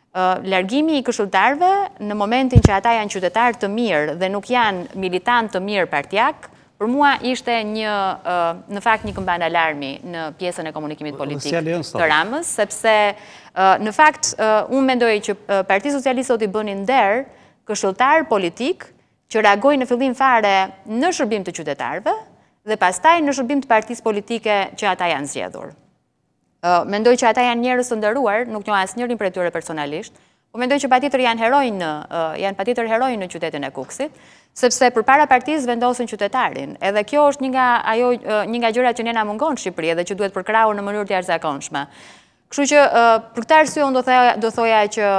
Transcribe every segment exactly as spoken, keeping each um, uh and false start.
largimi i këshilltarëve në momentin që ata janë qytetarë të mirë dhe nuk janë militantë të mirë partijak, për mua ishte një, në fakt një këmban alarmi në pjesën e komunikimit politik të Ramës, sepse në fakt unë mendoj që Partia Socialiste do t'i bënin nder këshilltar politik që reagoi në fillim fare në shërbim të qytetarëve dhe pastaj në shërbim të partisë politike që ata janë zgjedhur. Mendoj që ata janë njerëz të nderuar, nuk njoh asnjërin prej tyre personalisht, po mendoj që patjetër janë herojnë, janë patjetër herojnë në qytetin e Kukësit, sepse përpara partisë vendosin qytetarin. Edhe kjo është një nga ajo një nga gjërat që ne na mungon në Shqipëri dhe që duhet përkrahur në mënyrë të jashtëzakonshme. Kështu që për këtë arsye unë do thoja do thoja që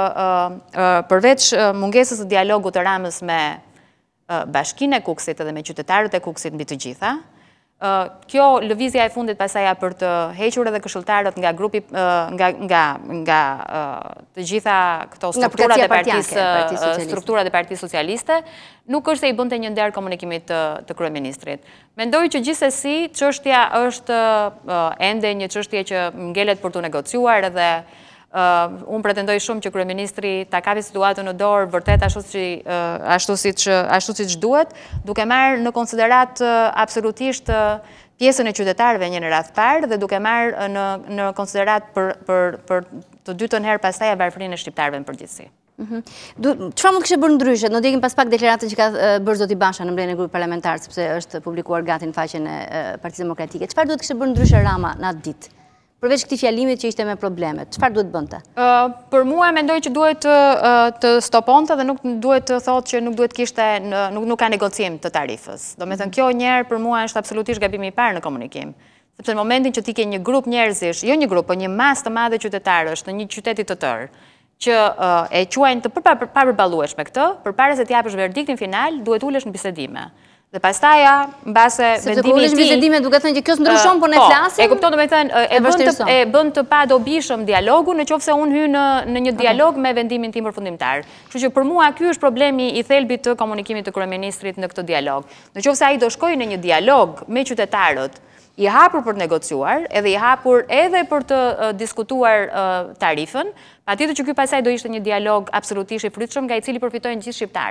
përveç mungesës së dialogut të Ramës me Bashkinë e Kukësit dhe me qytetarët e Kukësit mbi të gjitha, kjo lëvizja e fundit pasaj për të hequr edhe këshilltarët nga grupi nga nga nga të gjitha këto strukturat e partisë strukturat e Partisë Socialiste nuk është se i bënte një nder komunikimit të, të kryeministrit. Mendoj që gjithsesi çështja është ende një çështje që ngelet për të negociuar edhe Uh, unë pretendoj shumë që kryeministri ta kapi situatën në dorë vërtet ashtu si uh, ashtu siç ashtu siç duhet, duke marrë në konsiderat uh, absolutisht uh, pjesën e qytetarëve një në radhë parë dhe duke marrë në në konsiderat për për për të dytën herë pastaj varfërinë e shqiptarëve në përgjithësi. Çfarë mund të kishte bërë ndryshe? Do ndjekim pas pak deklaratën që ka bërë zoti Basha në mbledhjen e grupit parlamentar, sepse është publikuar gati në faqen e Partisë Demokratike. Çfarë duhet kishte bërë ndryshe Rama në atë ditë? Përveç këtij fjalimit që ishte me problemet, çfarë duhet bënte? Uh, për mua mendoj që duhet uh, të stoponte dhe nuk duhet të thotë që nuk duhet kishte nuk nuk ka negocim të tarifës. Domethënë kjo njëherë për mua është absolutisht gabimi i parë në komunikim. Sepse në momentin që ti ke një grup njerëzish, jo një grup, por një masë të madhe qytetarësh në një qyteti të tërë, që uh, e quajnë të papërballueshme këtë, përpara se të japësh verdiktin final, duhet ulesh në bisedime. Dhe pastaja, mbase vendimi i tij. Bisedime duke thënë që kjo s'ndryshon, por ne flasim. E kupton, domethënë e bën të e bën të padobishëm dialogun nëse unë hy në në një dialog me vendimin tim përfundimtar. Kështu që për mua ky është problemi i thelbit të komunikimit të kryeministrit në këtë dialog. Nëse ai do shkojë në një dialog me qytetarët, i hapur për të negociuar, edhe i hapur edhe për të uh, diskutuar uh, tarifën, patjetër që ky pasaj do ishte një dialog absolutisht i frytshëm nga i cili përfitojnë gjithë shqiptarët.